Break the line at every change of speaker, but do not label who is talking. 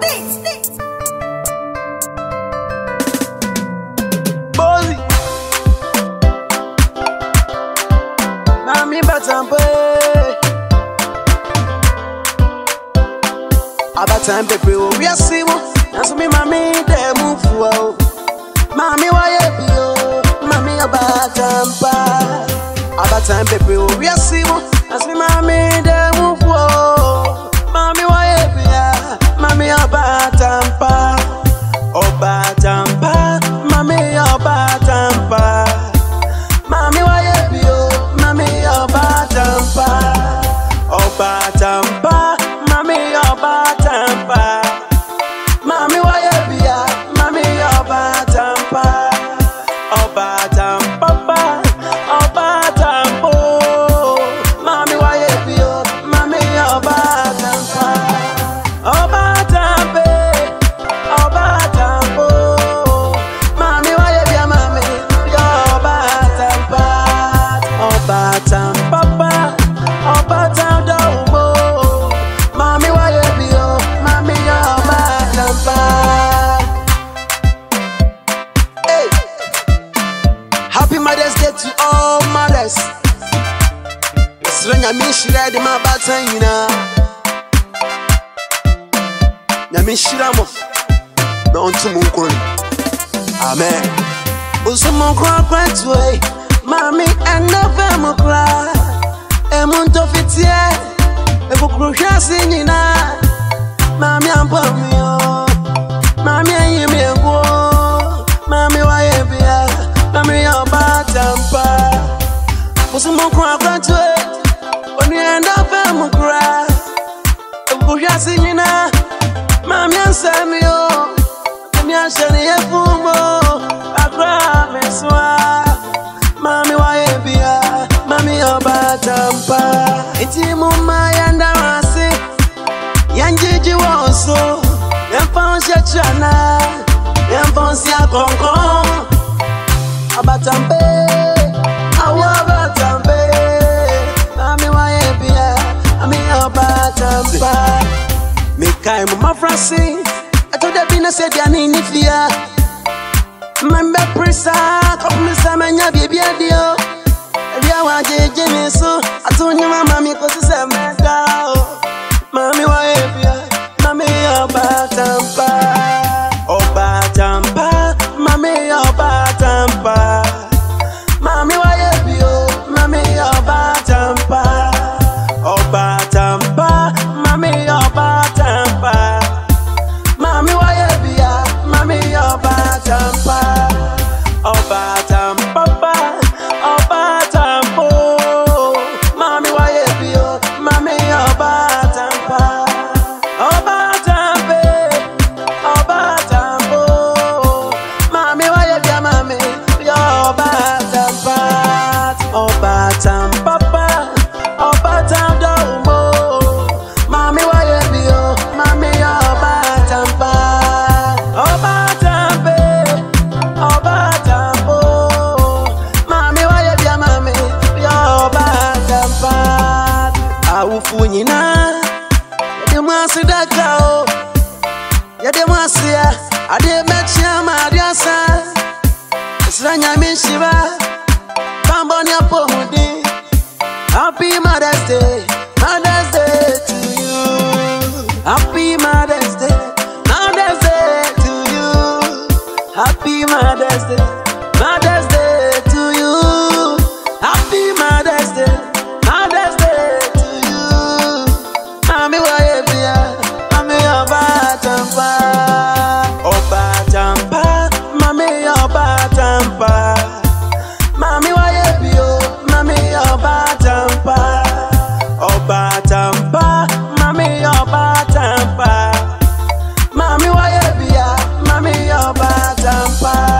Bozy, mami batampe, abatampe pre we asimo, naso mi mami de mufu, mami wayebio, mami abatampa, abatampe pre we asimo, naso mi mami de mufu, mami wayebia, mami abatampa, obatampa, mami obatampa, mami wayebio, mami obatampa, obatampa, mami obatampa, mami wayebia, mami obatampa, obatampa, obatampo, mami wayebio, mami obatampa, obatampe, obatampo, mami wayebia, mami obatampa, obatampa, obatampo, mami wayebio, mami obatampa. Hey, happy Mother's Day to all mothers. Srenya mishira de mabatanyina. Nyamishira mo na onto munkon. Amen. Usumo kwa kwetwe, mami enofe mo kra. Emunto fitie, ebukruhwa sinyina. Mami ampamio, mami ayimiego, mami wayebia, mami obatampa. Usumo kwa kwetwe, oni enofe mo kra. Ebukruhwa sinyina. Mami ansamio, mami anshani yefumo, akra meswa, mami wayebia, mami obatampa. Iti muma yandarasi, yanjiji wonso, yamfonsi chana, yamfonsi akonkon, abatampe, awabatampe, mami wayebia, mami obatampa. Mekai mama frasi, I told her bina said ya ni nifia. Membe prisa, komisa menya bibi adio. Edia waje jeme so, atonya mama mi kosi se meda. Mami wayebia, mami obatampa, obatampa, mami obatampa, mami wayebio, mami obatampa, obatampa, mami obatampa, mami wayebia, mami obatampa, obatampa, obatampo, mami wayebio, mami obatampa, obatampe, obatampo, mami wayebia, mami obatampa, obatampa, obatampo, mami wayebio, mami obatampa, obatampe, obatampo, mami wayebia, mami obatampa. Awufu nyina, yede mwasi dakao, yede mwasi ya, ade mechia madiasa, Srenya mishiba, bamboni apo mudi. Happy Mother's Day, Mother's Day to you. Happy Mother's Day, Mother's Day to you. Happy Mother's Day, Mother's Day to you. Happy Mother's Day, Mother's Day to you. Mami wayebia, mami obatampa, obatampa, mami obatampa, mami wayebio, mami obatampa, obatampa, mami obatampa, mami wayebia, mami obatampa.